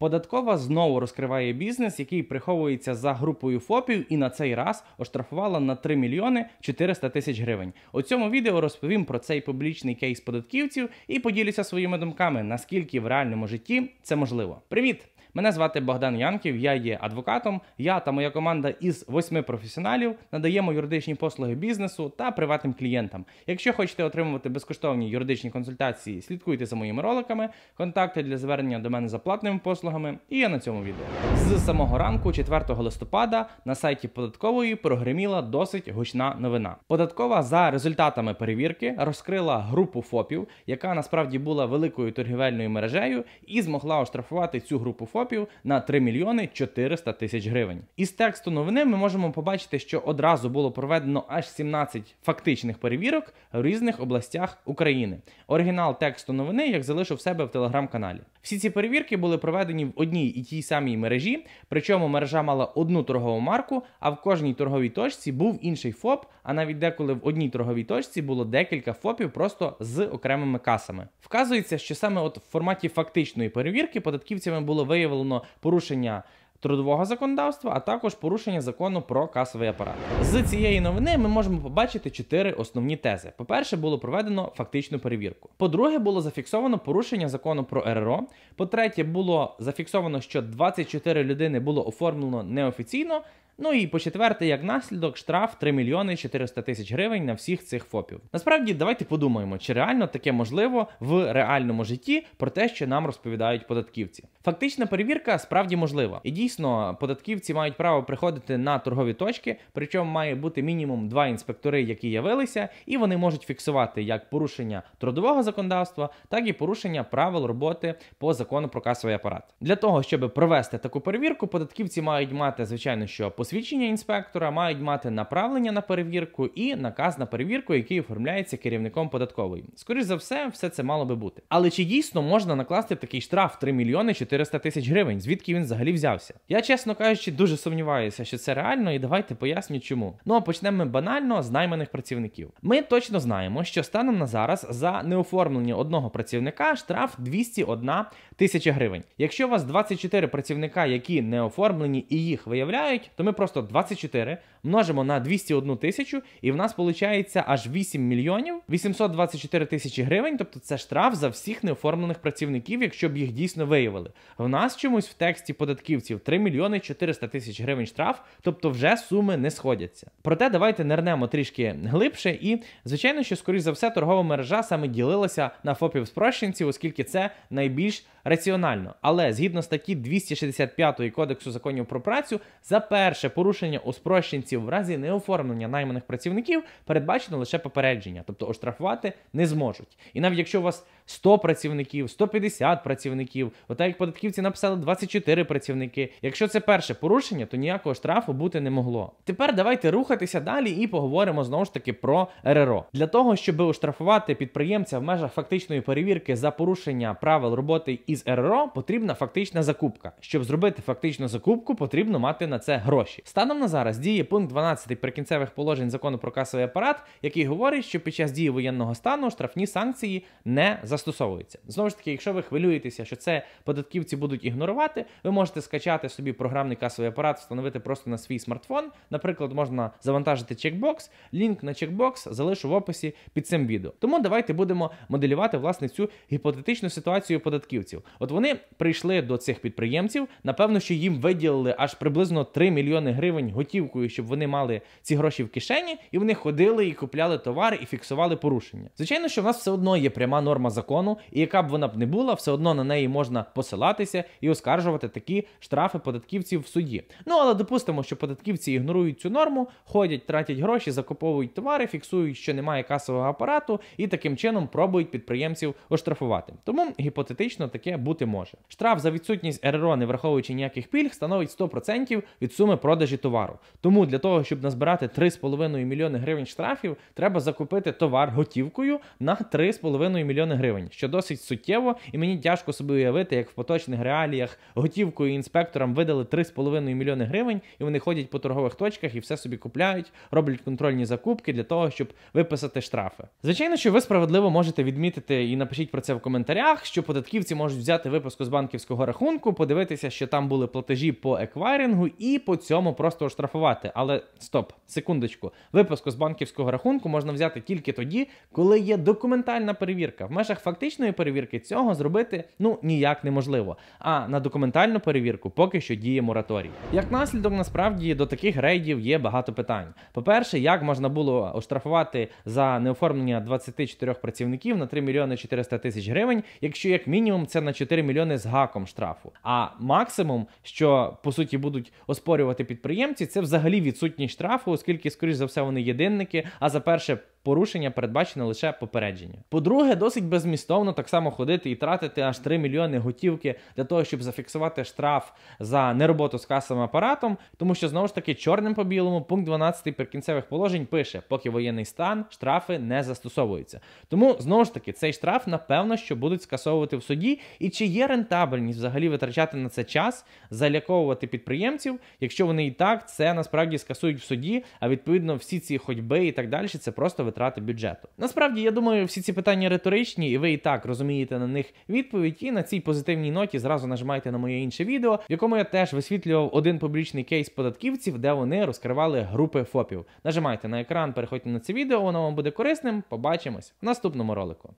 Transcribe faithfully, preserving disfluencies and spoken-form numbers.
Податкова знову розкриває бізнес, який приховується за групою ФОПів, і на цей раз оштрафувала на три мільйони чотириста тисяч гривень. У цьому відео розповім про цей публічний кейс податківців і поділюся своїми думками, наскільки в реальному житті це можливо. Привіт! Мене звати Богдан Янків, я є адвокатом. Я та моя команда із восьми професіоналів надаємо юридичні послуги бізнесу та приватним клієнтам. Якщо хочете отримувати безкоштовні юридичні консультації, слідкуйте за моїми роликами, контакти для звернення до мене за платними послугами і я на цьому відео. З самого ранку, четвертого листопада, на сайті Податкової прогреміла досить гучна новина. Податкова за результатами перевірки розкрила групу ФОПів, яка насправді була великою торгівельною мережею і змогла оштрафувати цю групу ФОПів на три мільйони чотириста тисяч гривень. Із тексту новини ми можемо побачити, що одразу було проведено аж сімнадцять фактичних перевірок в різних областях України. Оригінал тексту новини як залишу в себе в телеграм-каналі. Всі ці перевірки були проведені в одній і тій самій мережі, причому мережа мала одну торгову марку, а в кожній торговій точці був інший ФОП, а навіть деколи в одній торговій точці було декілька ФОПів просто з окремими касами. Вказується, що саме от в форматі фактичної перевірки податківцями було виявлено порушення трудового законодавства, а також порушення закону про касовий апарат. З цієї новини ми можемо побачити чотири основні тези. По-перше, було проведено фактичну перевірку. По-друге, було зафіксовано порушення закону про ер ер о. По-третє, було зафіксовано, що двадцять чотири людини було оформлено неофіційно. Ну і по-четверте, як наслідок, штраф три мільйони чотириста тисяч гривень на всіх цих ФОПів. Насправді, давайте подумаємо, чи реально таке можливо в реальному житті про те, що нам розповідають податківці. Фактична перевірка справді можлива. І дійсно, податківці мають право приходити на торгові точки, причому має бути мінімум два інспектори, які явилися, і вони можуть фіксувати як порушення трудового законодавства, так і порушення правил роботи по закону про касовий апарат. Для того, щоб провести таку перевірку, податківці мають мати, звичайно, що посвідчення інспектора, мають мати направлення на перевірку і наказ на перевірку, який оформляється керівником податкової. Скоріше за все, все це мало би бути. Але чи дійсно можна накласти такий штраф три мільйони чотириста тисяч гривень? Звідки він взагалі взявся? Я, чесно кажучи, дуже сумніваюся, що це реально, і давайте поясню чому. Ну а почнемо ми банально з найманих працівників. Ми точно знаємо, що станом на зараз за неоформлення одного працівника штраф двісті одна тисяча гривень. Якщо у вас двадцять чотири працівника, які не оформлені і їх виявляють, то ми просто двадцять чотири множимо на двісті одну тисячу, і в нас виходить аж вісім мільйонів вісімсот двадцять чотири тисячі гривень, тобто це штраф за всіх неоформлених працівників, якщо б їх дійсно виявили. В нас чомусь в тексті податківців три мільйони чотириста тисяч гривень штраф, тобто вже суми не сходяться. Проте давайте нирнемо трішки глибше і, звичайно, що, скоріш за все, торгова мережа саме ділилася на ФОПів-спрощенців, оскільки це найбільш раціонально. Але згідно статті двісті шістдесят п'ять Кодексу законів про працю, за перше порушення у спрощенців в разі неоформлення найманих працівників передбачено лише попередження, тобто оштрафувати не зможуть. І навіть якщо у вас сто працівників, сто п'ятдесят працівників, отак як податківці написали двадцять чотири працівники, якщо це перше порушення, то ніякого штрафу бути не могло. Тепер давайте рухатися далі і поговоримо знову ж таки про ер ер о. Для того, щоб оштрафувати підприємця в межах фактичної перевірки за порушення правил роботи із ер ер о, потрібна фактична закупка. Щоб зробити фактичну закупку, потрібно мати на це гроші. Станом на зараз діє пункт дванадцять Прикінцевих положень закону про касовий апарат, який говорить, що під час дії воєнного стану штрафні санкції не застосовуються. Знову ж таки, якщо ви хвилюєтеся, що це податківці будуть ігнорувати, ви можете скачати собі програмний касовий апарат, встановити просто на свій смартфон. Наприклад, можна завантажити чекбокс, лінк на чекбокс залишу в описі під цим відео. Тому давайте будемо моделювати, власне, цю гіпотетичну ситуацію податківців. От вони прийшли до цих підприємців, напевно, що їм виділили аж приблизно три мільйони гривень готівкою, щоб вони мали ці гроші в кишені, і вони ходили і купляли товари і фіксували порушення. Звичайно, що в нас все одно є пряма норма закону, і яка б вона б не була, все одно на неї можна посилатися і оскаржувати такі штрафи податківців в суді. Ну, але допустимо, що податківці ігнорують цю норму, ходять, тратять гроші, закуповують товари, фіксують, що немає касового апарату, і таким чином пробують підприємців оштрафувати. Тому гіпотетично таке бути може. Штраф за відсутність ер ер о, не враховуючи ніяких пільг, становить сто процентів від суми продажі товару. Тому для того, щоб назбирати три з половиною мільйони гривень штрафів, треба закупити товар готівкою на три з половиною мільйони гривень. гривень, що досить суттєво, і мені тяжко собі уявити, як в поточних реаліях готівкою інспекторам видали три з половиною мільйони гривень, і вони ходять по торгових точках і все собі купляють, роблять контрольні закупки для того, щоб виписати штрафи. Звичайно, що ви справедливо можете відмітити і напишіть про це в коментарях, що податківці можуть взяти виписку з банківського рахунку, подивитися, що там були платежі по еквайрингу і по цьому просто оштрафувати. Але стоп, секундочку. Виписку з банківського рахунку можна взяти тільки тоді, коли є документальна перевірка. В межах фактичної перевірки цього зробити, ну, ніяк неможливо. А на документальну перевірку поки що діє мораторій. Як наслідок, насправді, до таких рейдів є багато питань. По-перше, як можна було оштрафувати за неоформлення двадцяти чотирьох працівників на три мільйони чотириста тисяч гривень, якщо як мінімум це на чотири мільйони з гаком штрафу. А максимум, що по суті будуть оспорювати підприємці, це взагалі відсутність штрафу, оскільки, скоріш за все, вони єдинники, а за перше порушення передбачено лише попередження. По-друге, досить беззмістовно так само ходити і тратити аж три мільйони готівки для того, щоб зафіксувати штраф за нероботу з касовим апаратом, тому що, знову ж таки, чорним по білому пункт дванадцятий прикінцевих положень пише, поки воєнний стан, штрафи не застосовуються. Тому, знову ж таки, цей штраф, напевно, що будуть скасовувати в суді, і чи є рентабельність взагалі витрачати на це час, заляковувати підприємців, якщо вони і так це насправді скасують в суді, а відповідно всі ці ходьби і так далі, це просто витрати бюджету. Насправді, я думаю, всі ці питання риторичні, і ви і так розумієте на них відповідь, і на цій позитивній ноті зразу нажимайте на моє інше відео, в якому я теж висвітлював один публічний кейс податківців, де вони розкривали групи ФОПів. Нажимайте на екран, переходьте на це відео, воно вам буде корисним, побачимось в наступному ролику.